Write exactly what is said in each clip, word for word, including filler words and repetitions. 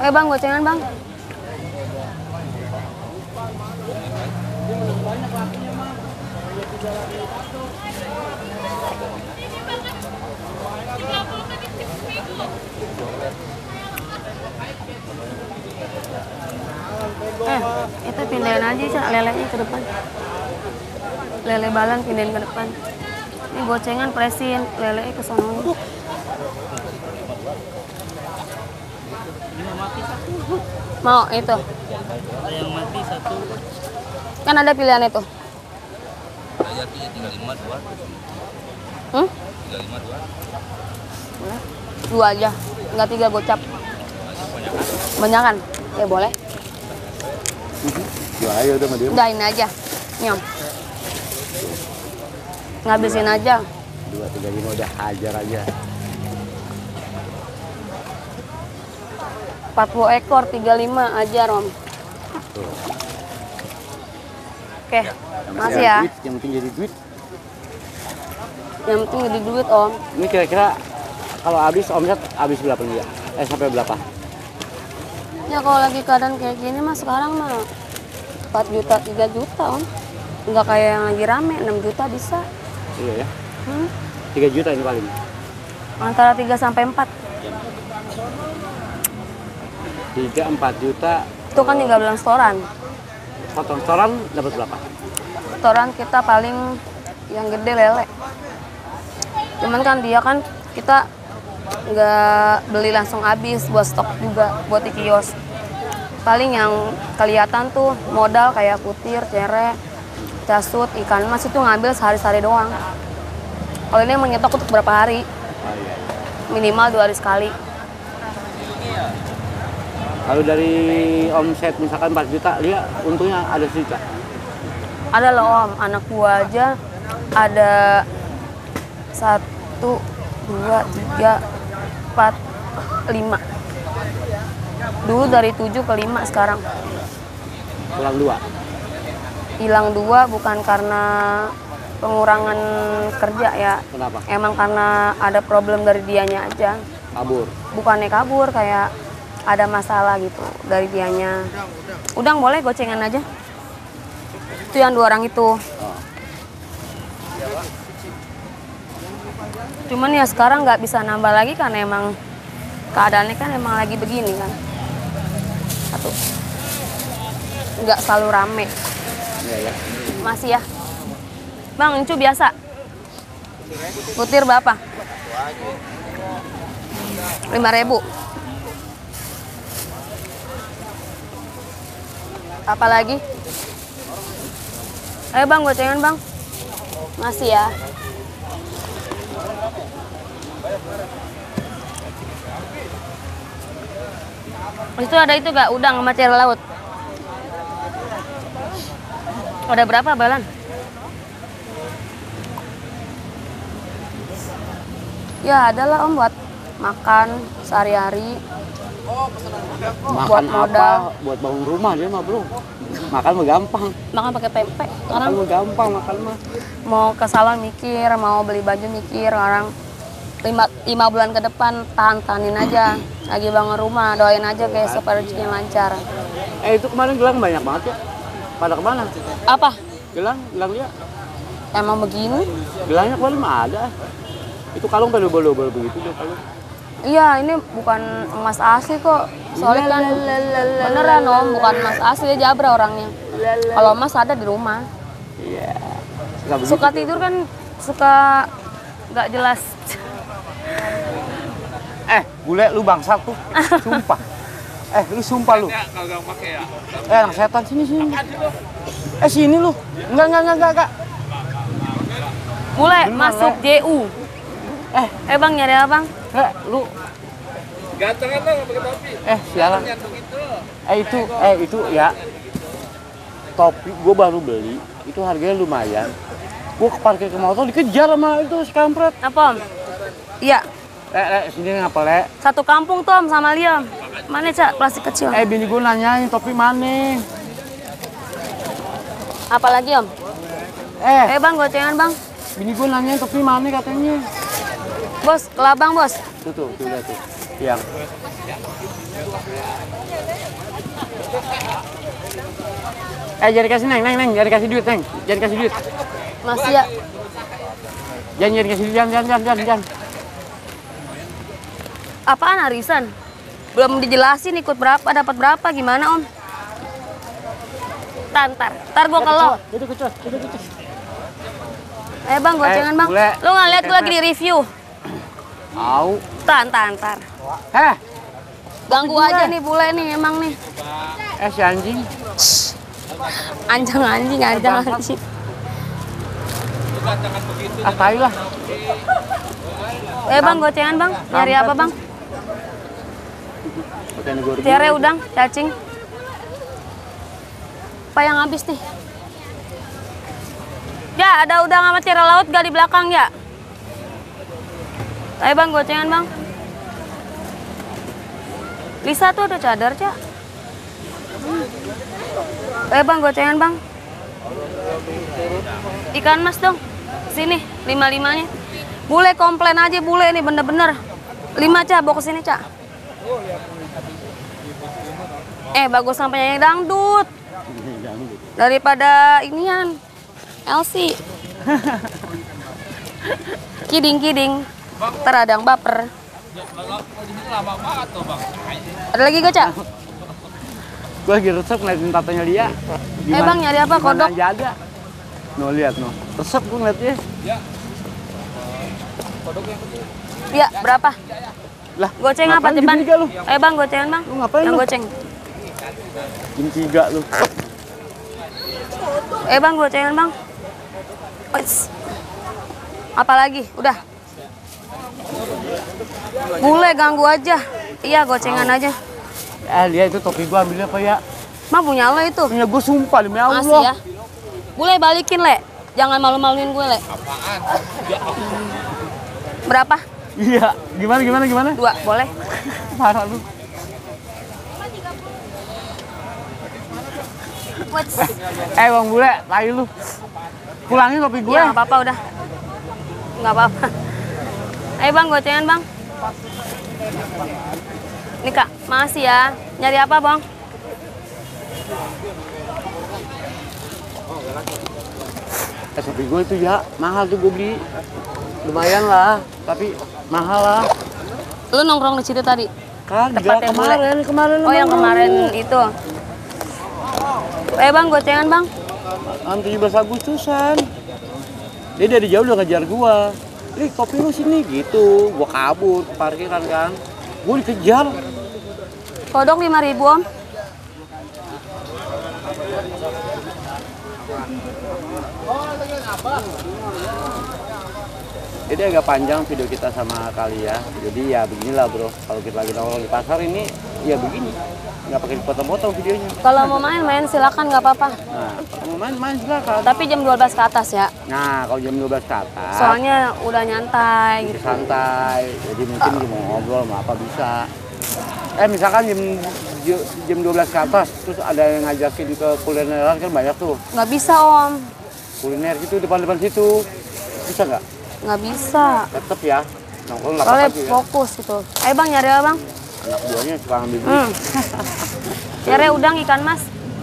Eh bang, gocengan bang. Eh, itu pindahin aja Cak, lelenya ke depan. Lele balan pindahin ke depan. Ini gocengan presin, lelenya ke sono. Mau itu? Yang mati satu. Kan ada pilihan itu. Saya tiga lima dua. Hmm? Tiga lima dua. Dua aja, nggak tiga gocap. Banyakan? Ya boleh. Jual aja udah sama dia. Udah ini aja, nyom. Ngabisin aja. Dua tiga lima udah hajar aja. empat puluh ekor, tiga puluh lima aja, Rom. Tuh. Oke, masih ya. Duit, yang penting jadi duit. Yang penting jadi duit, Om. Ini kira-kira kalau habis omset habis berapa nih ya? Eh sampai berapa? Ya kalau lagi keadaan kayak gini mah sekarang mah empat juta, tiga juta, Om. Nggak kayak yang lagi rame, enam juta bisa. Iya ya. Hmm? tiga juta ini paling. Antara tiga sampai empat. tiga empat juta. Itu kan tiga bulan setoran. Potong setoran dapat berapa? Setoran kita paling yang gede lele. Cuman kan dia kan kita nggak beli langsung habis, buat stok juga buat di kios. Paling yang kelihatan tuh modal kayak kutir, cere, casut, ikan mas itu ngambil sehari-sehari doang. Kalau ini menyetok untuk berapa hari? Oh, iya. Minimal dua hari sekali. Kalau dari omset misalkan empat juta, dia untungnya ada sejuta. Ada loh Om, anak gua aja ada satu, dua, tiga, empat, lima. Dulu dari tujuh ke lima sekarang. Pulang dua. Hilang dua bukan karena pengurangan kerja ya. Kenapa? Emang karena ada problem dari dianya aja. Kabur. Bukannya kabur, kayak ada masalah gitu dari dianya. Udang boleh gocengan aja. Itu yang dua orang itu. Oh. Cuman ya sekarang nggak bisa nambah lagi karena emang keadaannya kan emang lagi begini kan. Satu. Nggak selalu rame. Iya ya. Masih ya. Bang, itu biasa. Butir berapa? lima ribu. Apa lagi? Ayo bang, gocengan bang. Masih ya. Itu ada itu gak udang sama cere laut? Ada berapa balan? Ya adalah Om buat makan sehari-hari. Makan Buat modal. apa? Buat bangun rumah dia mah bro. Makan mah gampang. Makan pakai pempek. Makan Orang mah gampang makan mah. mau ke salon mikir, mau beli baju mikir. Orang lima, lima bulan ke depan tahan-tahanin aja. Lagi bangun rumah, doain aja kayak supaya rezekinya lancar. Eh itu kemarin gelang banyak banget ya. Pada kemana? Apa? Gelang, gelang dia. Emang begini? Gelangnya kemarin mah ada. Itu kalung pada double-double begitu deh kalung. Iya, ini bukan emas asli kok. Soalnya kan beneran Om, bukan emas asli, dia jabra orangnya. Kalau emas ada di rumah. Iya. Suka tidur kan, suka nggak jelas. Eh, bule lu bangsat tuh. Sumpah. Eh, lu sumpah lu. Eh, anak setan sini sini. Eh, sini lu. Enggak enggak enggak enggak. Mulai Bener, masuk Le. J U. Eh, Eh bang, nyari apa bang? eh lu. Gantengan dong pakai topi. Eh, sialan. Yang begitu. Eh itu, eh itu ya. Topi gua baru beli, itu harganya lumayan. Gua ke parkir ke motor dikejar sama itu si kampret. Apa Om? Iya, Eh, eh sini ngapa, Le? satu kampung tuh Om sama Liam. Mana Cak, plastik kecil. Eh, bini gua nanyain topi mana? Apa lagi Om? Eh, Eh bang, gocengan bang. bini gua nanyain topi mana katanya. Bos, kelabang bos. Tuh tuh, tuh lihat tuh. Yang. Eh jangan kasih neng, neng, neng, jangan kasih duit neng, jangan kasih duit. Masih ya. Jangan jangan kasih duit, jangan, jangan, jangan, jangan, jangan. Apaan arisan? Belum dijelasin ikut berapa, dapat berapa, gimana om? Tantar, ntar gua kalau. Itu kecil, itu kecil. Eh bang, gocengan bang. bule. Lu nggak lihat gua lagi di review? Tahu. Tantar, ntar. Heh, Ganggu aja nih bule nih emang nih. eh si anjing. Anjing anjing, anjing anjing. Ah, tai lah. Eh bang, gocengan bang. Nyari apa bang? Tiare udang, cacing. Apa yang habis nih? Ya, ada udang sama tiara laut gak di belakang ya? Ayo bang, gocengan bang. Lisa tuh ada cadar, Cak. Ayo bang, gocengan bang. Ikan mas dong. Sini, lima-limanya. Bule komplain aja bule nih, bener-bener. Lima, Cak, bawa ke sini, Cak. Eh, bagus sampai nyanyi dangdut. Daripada inian. Elsie. Kiding-kiding. Ntar ada yang baper. Ada lagi gak, Cak? Gue lagi resep ngeliatin tatanya dia. Eh bang, nyari apa? Kodok? Aja ada. No, lihat no. Resep gue ngeliatnya. Iya, berapa? Lah, Goceng apa, ngapain Ceban? gini tiga lu? Eh bang, gocengan bang. Lu ngapain Yang lu? goceng. Jam tiga lu. Eh bang, gocengan bang. Wes. Apa lagi? Udah. Bule ganggu aja. Iya, gocengan aja. Eh, lihat itu topi gua ambil apa ya? Mah punya lo itu. Punya gua sumpah demi Allah. Masih ya. Bule balikin, Le. Jangan malu-maluin gue, Le. Berapa? Iya, gimana gimana gimana? Dua, boleh? Parah lu. Wes. Eh, Bang Bule, tai lu. Pulangin topi gue. Iya, nggak apa-apa udah. Nggak apa-apa. Ayo bang, gocengan bang. Nih kak, makasih ya. Nyari apa bang? Eh, topi gue itu ya, mahal tuh gue beli. Lumayan lah, tapi mahal lah. Lu nongkrong di situ tadi? Kagak, Tepatnya kemarin, kemarin. Oh yang kemarin itu. Eh bang, gocengan bang. tujuh belas Agustusan. Dia dari jauh udah ngejar gua. Ih, topi lu sini gitu. Gua kabur ke parkiran kan. Gua dikejar. Kodok lima ribu om. Jadi agak panjang video kita sama kali ya. Jadi ya beginilah bro. Kalau kita lagi nongkrong di pasar ini, ya begini. Nggak pakai dipotong-potong videonya. Kalau mau main, main silakan nggak apa-apa. Nah, kalau mau main, main silakan. Tapi jam dua belas ke atas ya. Nah, kalau jam dua belas ke atas. Soalnya udah nyantai gitu. Santai. Jadi mungkin mau ngobrol, mau apa bisa. Eh misalkan jam jam dua belas ke atas, terus ada yang ngajakin ke kulineran kan banyak tuh. Nggak bisa om. Kuliner gitu depan-depan situ. Bisa nggak? Nggak bisa. Tetep ya. Nongkrong lah Soalnya aja ya. fokus gitu. Ayo bang, nyari apa bang? Anak buahnya suka ngambil duit. Hmm. Nyari udang ikan mas.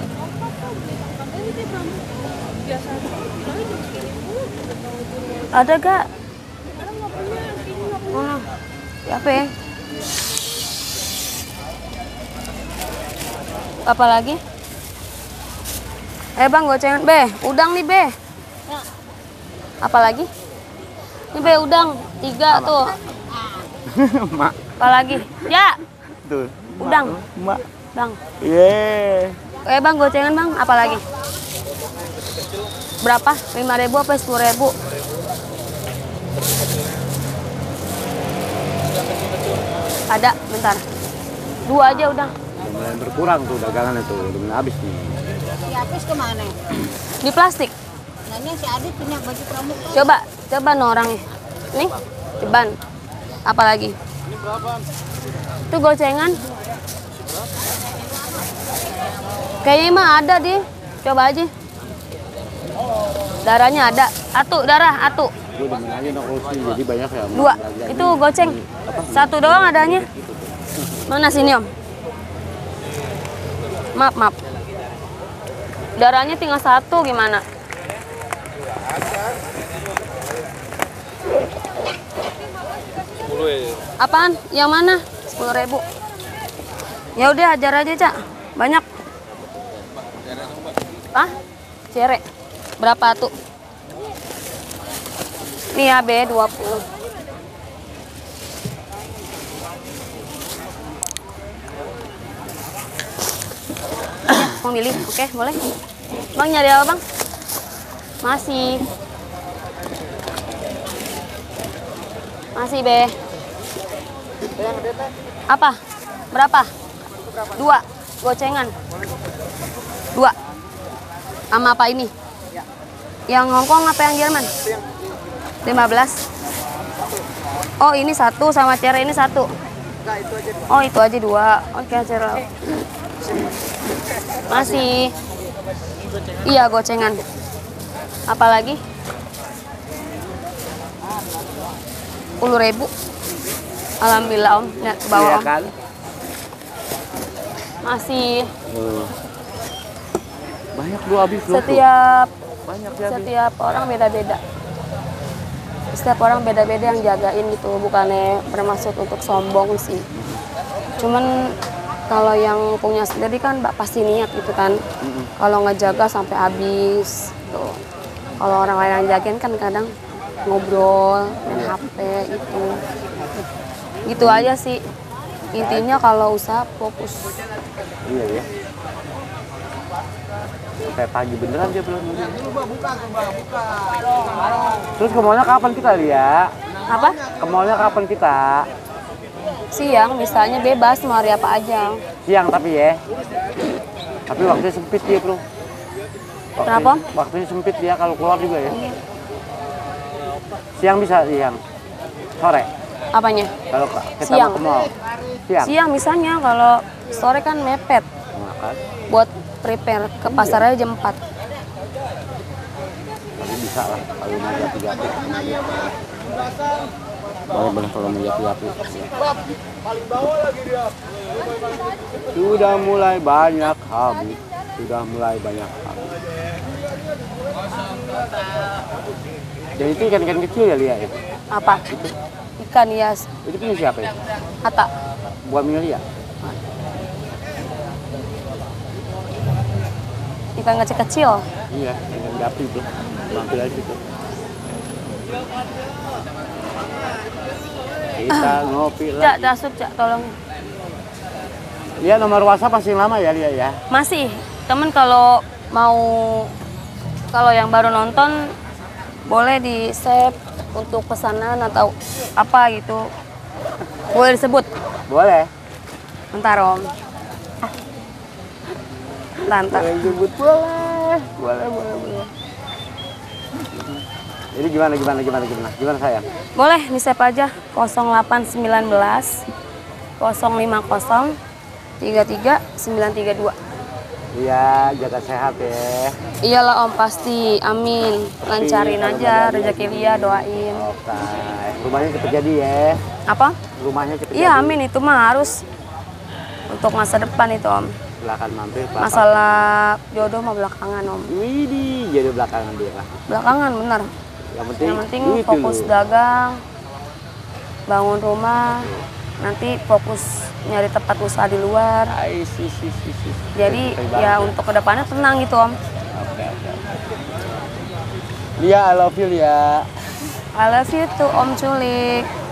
Ada gak? Mana? Siapa ya? Apa lagi? Eh bang, gocengan. Be, udang nih be. Apa lagi? Ini be udang. Tiga tuh. Mak. Apa lagi? Ya. Tuh. Udang. Mak. Bang. Yeay. Eh bang, gocengan bang. Apa lagi? Berapa? lima ribu apa sepuluh ribu? Ada, bentar. Dua aja udah. Udah mulai berkurang tuh dagangan itu. Udah mulai habis nih. Si Apis kemana? Di plastik. Nanya si Adit punya baju pramuka. Coba, coba no orangnya. Nih, ceban. Apa lagi? Itu gocengan. Kayaknya mah ada di. Coba aja. Darahnya ada. Atu, darah, atu. Gue udah mulai nongkrong sini, jadi banyak ya. Dua. Itu goceng. Satu doang adanya. Mana sini om? Maaf, maaf. Darahnya tinggal satu gimana? sepuluh ya. Apaan? Yang mana? Sepuluh ribu. Ya udah ajar aja cak. Banyak. Ah? Cere. Berapa tuh? Nih ya B dua puluh. Mau milih? Oke, boleh. Bang nyari apa bang? Masih. Masih, Be. Apa? Berapa? Dua. Gocengan. Dua. Sama apa ini? Yang Hongkong apa yang Jerman? lima belas. Oh, ini satu sama cere ini satu. Oh, itu aja dua. Oke, cere. Masih. Iya, gocengan. Apalagi? sepuluh ribu. Alhamdulillah om, lihat ke bawah Iya om. kan? Masih. Hmm. Banyak lu habis lu. Setiap Banyak ya habis. setiap orang beda-beda. Setiap orang beda-beda yang jagain gitu, bukannya bermaksud untuk sombong sih. Cuman kalau yang punya sendiri kan mbak pasti niat gitu kan. Mm-mm. Kalau ngejaga sampai habis tuh. Kalau orang lain yang jagain kan kadang ngobrol, main H P gitu. Gitu aja sih. Intinya kalau usaha fokus. Iya ya. Sampai pagi beneran dia belum. Terus ke mallnya kapan kita lihat? Apa? Ke mallnya kapan kita? Siang misalnya bebas mau hari apa aja. Siang tapi ya. Tapi waktunya sempit dia bro. Waktu, Kenapa? Waktunya sempit dia kalau keluar juga ya. Siang bisa siang. Sore. Apanya? Kalau ke- kita Siang. mau ke mall. Siang. Siang misalnya kalau sore kan mepet. Makan. Buat prepare ke pasar aja jam empat. Tapi bisa lah kalau mau jati-jati. Boleh boleh kalau mau jati-jati. Sudah mulai banyak habis. Sudah mulai banyak habis. Jadi itu ikan-ikan kecil ya Lia ya? Apa? Ikan hias. Itu punya siapa ya? Ata. Buat Lia. Ikan kecil-kecil. Iya, ikan gapi bro. Mampir aja situ. Kita ngopi Cak, lah. dasuk cak, tolong. Lia nomor WhatsApp masih lama ya Lia ya? Masih. Temen kalau mau, kalau yang baru nonton, boleh di save untuk pesanan atau apa gitu. Boleh disebut. Boleh. Bentar om. Bentar. Boleh disebut boleh. Boleh, boleh, boleh. Jadi gimana, gimana, gimana, gimana? Gimana sayang? Boleh di save aja nol delapan satu sembilan nol lima nol tiga tiga sembilan tiga dua. Iya, jaga sehat ya. Iyalah om pasti, amin. Lancarin kalau aja nggak jadi, rezeki Lia, doain. Oke. Rumahnya cepet jadi ya. Apa? Rumahnya cepet Iya jadi. amin, itu mah harus untuk masa depan itu om. Silakan mampir. Pak. Masalah jodoh mah belakangan om. Widih, jadi belakangan dia lah. Belakangan bener. Yang penting, Yang penting duit fokus dulu. dagang, bangun rumah, nanti fokus nyari tempat usaha di luar. Ay, si, si, si, si. Jadi Baik ya banget. untuk kedepannya tenang gitu om. Oke, oke, oke. Lia, I love you Lia. I love you too om culik.